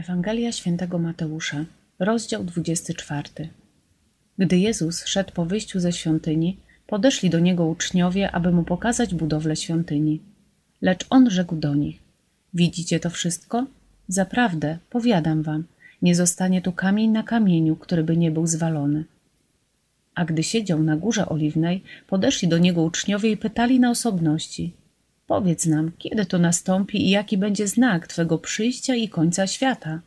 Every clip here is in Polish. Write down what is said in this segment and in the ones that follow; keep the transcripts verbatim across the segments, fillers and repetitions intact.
Ewangelia Świętego Mateusza, rozdział dwudziesty czwarty. Gdy Jezus szedł po wyjściu ze świątyni, podeszli do Niego uczniowie, aby Mu pokazać budowlę świątyni. Lecz On rzekł do nich: widzicie to wszystko? Zaprawdę, powiadam wam, nie zostanie tu kamień na kamieniu, który by nie był zwalony. A gdy siedział na Górze Oliwnej, podeszli do Niego uczniowie i pytali na osobności: powiedz nam, kiedy to nastąpi i jaki będzie znak Twego przyjścia i końca świata?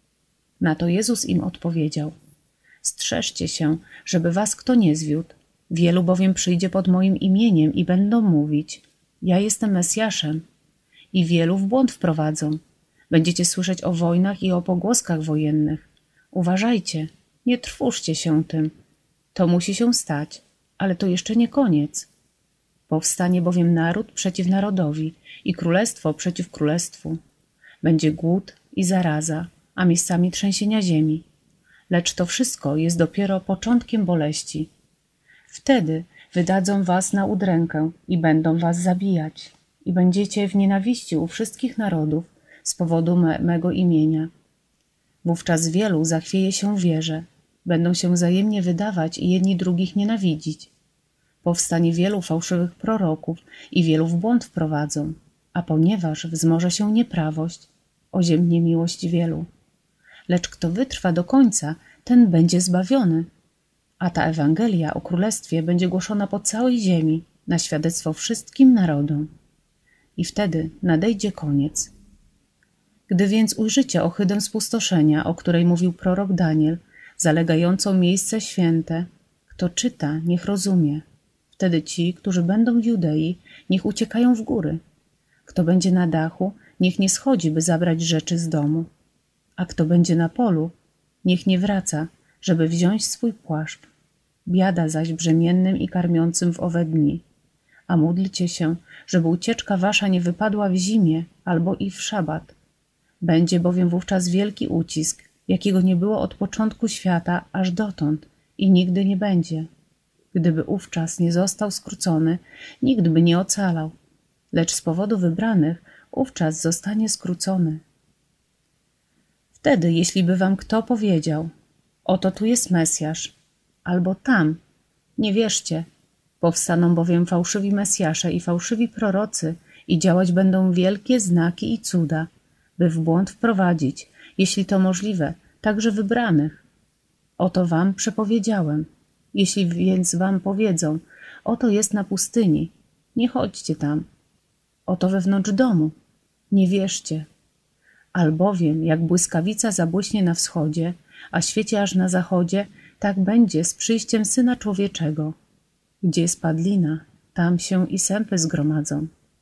Na to Jezus im odpowiedział: strzeżcie się, żeby was kto nie zwiódł. Wielu bowiem przyjdzie pod moim imieniem i będą mówić: ja jestem Mesjaszem. I wielu w błąd wprowadzą. Będziecie słyszeć o wojnach i o pogłoskach wojennych. Uważajcie, nie trwóżcie się tym. To musi się stać, ale to jeszcze nie koniec. Powstanie bowiem naród przeciw narodowi i królestwo przeciw królestwu. Będzie głód i zaraza, a miejscami trzęsienia ziemi. Lecz to wszystko jest dopiero początkiem boleści. Wtedy wydadzą was na udrękę i będą was zabijać. I będziecie w nienawiści u wszystkich narodów z powodu me, mego imienia. Wówczas wielu zachwieje się w wierze, będą się wzajemnie wydawać i jedni drugich nienawidzić. Powstanie wielu fałszywych proroków i wielu w błąd wprowadzą, a ponieważ wzmoże się nieprawość, oziębnie miłość wielu. Lecz kto wytrwa do końca, ten będzie zbawiony. A ta Ewangelia o Królestwie będzie głoszona po całej ziemi, na świadectwo wszystkim narodom. I wtedy nadejdzie koniec. Gdy więc ujrzycie ohydę spustoszenia, o której mówił prorok Daniel, zalegającą miejsce święte, kto czyta, niech rozumie. Wtedy ci, którzy będą w Judei, niech uciekają w góry. Kto będzie na dachu, niech nie schodzi, by zabrać rzeczy z domu. A kto będzie na polu, niech nie wraca, żeby wziąć swój płaszcz. Biada zaś brzemiennym i karmiącym w owe dni. A módlcie się, żeby ucieczka wasza nie wypadła w zimie albo i w szabat. Będzie bowiem wówczas wielki ucisk, jakiego nie było od początku świata aż dotąd i nigdy nie będzie. Gdyby ówczas nie został skrócony, nikt by nie ocalał, lecz z powodu wybranych ówczas zostanie skrócony. Wtedy, jeśli by wam kto powiedział: oto tu jest Mesjasz, albo tam, nie wierzcie. Powstaną bowiem fałszywi Mesjasze i fałszywi prorocy i działać będą wielkie znaki i cuda, by w błąd wprowadzić, jeśli to możliwe, także wybranych. Oto wam przepowiedziałem. Jeśli więc wam powiedzą: oto jest na pustyni, nie chodźcie tam. Oto wewnątrz domu, nie wierzcie. Albowiem jak błyskawica zabłyśnie na wschodzie, a świeci aż na zachodzie, tak będzie z przyjściem Syna Człowieczego. Gdzie jest padlina, tam się i sępy zgromadzą.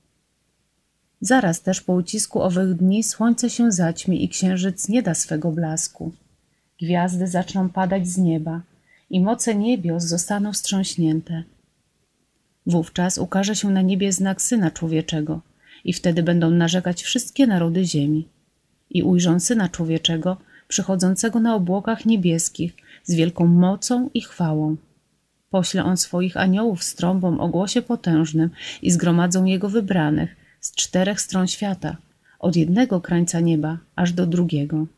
Zaraz też po ucisku owych dni słońce się zaćmi i księżyc nie da swego blasku. Gwiazdy zaczną padać z nieba i moce niebios zostaną wstrząśnięte. Wówczas ukaże się na niebie znak Syna Człowieczego i wtedy będą narzekać wszystkie narody ziemi. I ujrzą Syna Człowieczego przychodzącego na obłokach niebieskich z wielką mocą i chwałą. Pośle On swoich aniołów z trąbą o głosie potężnym i zgromadzą Jego wybranych z czterech stron świata, od jednego krańca nieba aż do drugiego.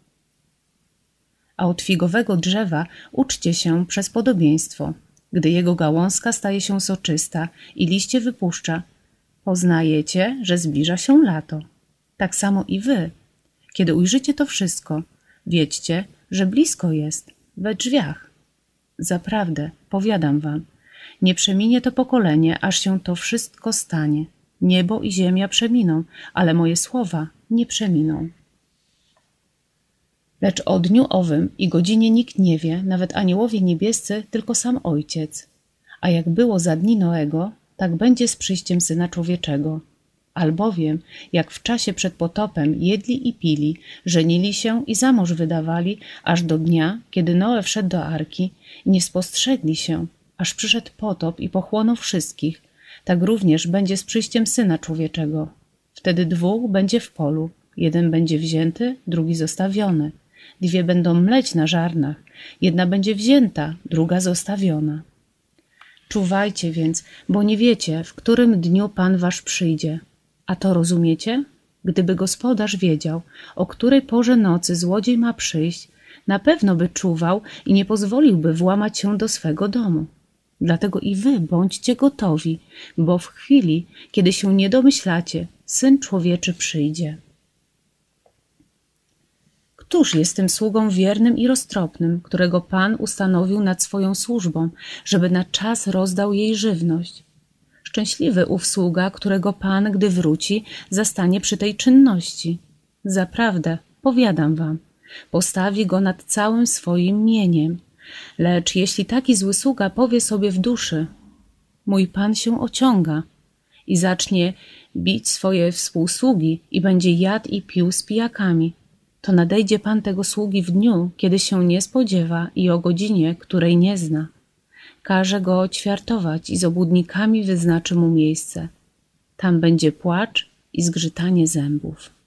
A od figowego drzewa uczcie się przez podobieństwo. Gdy jego gałązka staje się soczysta i liście wypuszcza, poznajecie, że zbliża się lato. Tak samo i wy. Kiedy ujrzycie to wszystko, wiedzcie, że blisko jest, we drzwiach. Zaprawdę, powiadam wam, nie przeminie to pokolenie, aż się to wszystko stanie. Niebo i ziemia przeminą, ale moje słowa nie przeminą. Lecz o dniu owym i godzinie nikt nie wie, nawet aniołowie niebiescy, tylko sam Ojciec. A jak było za dni Noego, tak będzie z przyjściem Syna Człowieczego. Albowiem, jak w czasie przed potopem jedli i pili, żenili się i za mąż wydawali, aż do dnia, kiedy Noe wszedł do arki i nie spostrzegli się, aż przyszedł potop i pochłonął wszystkich, tak również będzie z przyjściem Syna Człowieczego. Wtedy dwóch będzie w polu, jeden będzie wzięty, drugi zostawiony. Dwie będą mleć na żarnach, jedna będzie wzięta, druga zostawiona. Czuwajcie więc, bo nie wiecie, w którym dniu Pan wasz przyjdzie. A to rozumiecie? Gdyby gospodarz wiedział, o której porze nocy złodziej ma przyjść, na pewno by czuwał i nie pozwoliłby włamać się do swego domu. Dlatego i wy bądźcie gotowi, bo w chwili, kiedy się nie domyślacie, Syn Człowieczy przyjdzie. Któż jest tym sługą wiernym i roztropnym, którego Pan ustanowił nad swoją służbą, żeby na czas rozdał jej żywność? Szczęśliwy ów sługa, którego Pan, gdy wróci, zastanie przy tej czynności. Zaprawdę, powiadam wam, postawi go nad całym swoim mieniem. Lecz jeśli taki zły sługa powie sobie w duszy: mój Pan się ociąga, i zacznie bić swoje współsługi i będzie jadł i pił z pijakami, to nadejdzie Pan tego sługi w dniu, kiedy się nie spodziewa i o godzinie, której nie zna. Każe go ćwiartować i z obłudnikami wyznaczy mu miejsce. Tam będzie płacz i zgrzytanie zębów.